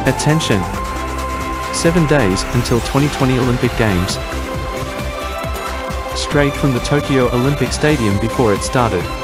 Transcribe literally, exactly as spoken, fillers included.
Attention! Seven days until twenty twenty Olympic Games. Straight from the Tokyo Olympic Stadium before it started.